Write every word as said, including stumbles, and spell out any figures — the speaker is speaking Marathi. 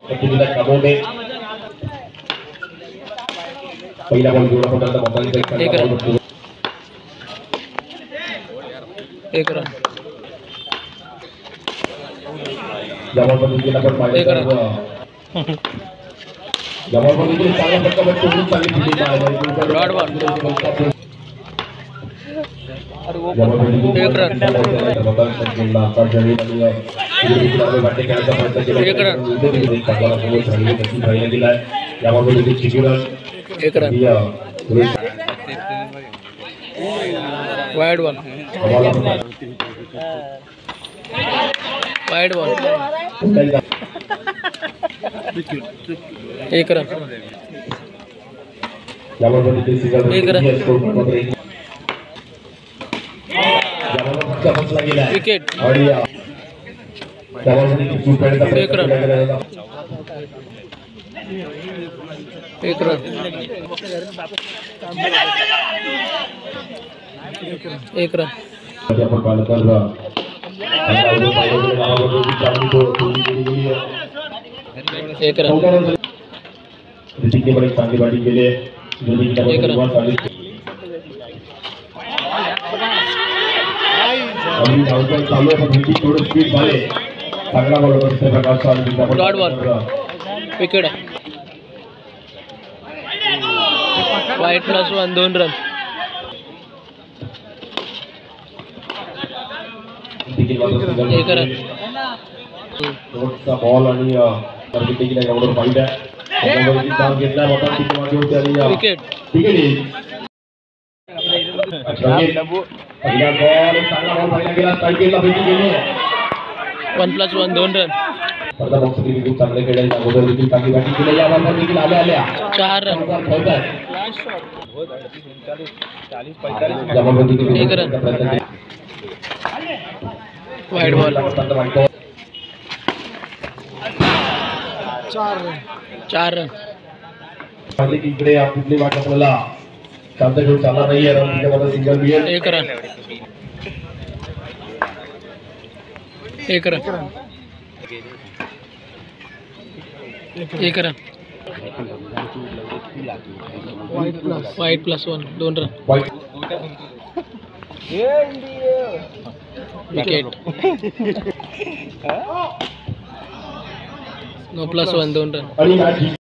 प्रतिनिधी कमोडे पहिला बॉल जोडा पडला मोबाईल एक रन जवळ पद्धतीने पण पाहिजे जवळ पद्धतीने चांगला फटका बसतो चांगली फिल्डिंग आहे डॉट बॉल एक रन एक रन एक run wide ball wide ball एक रन एक रन विकेट एक रन एक रन एक रन एक रन ऋतिकने बड़ी चांगली बैटिंग केली एक रन अभी धावपळ चालू आहे पण ऋतिक थोडं स्पीड झाले चांगला बॉल असते Prakash dot ball wicket wide plus one दोन रन एक रन बॉल आणि ऋतिकने एवढं फाईट आहे घेतला मोठा टिक मागे होते आणि विकेट विकेट पहिला बॉल चांगला बॉल पहिला गेला स्ट्राइक केला भेटी गेली वन प्लस वन दोन रन स्पर्धा बॉक्स क्रिकेट खूप चांगले खेळले अगोदर देखील चांगली बॅटिंग केली या बॉलवर देखील आल्या आल्या चार रन एक रन वाइड बॉल चार रन चार रन इकडे कुठली वाट आपल्याला शांत घेऊन चालणार नाहीये रन सिंगल मिळेल एक रन एक रन एक रन वाइट प्लस वन दोन run wicket no plus one दोन रन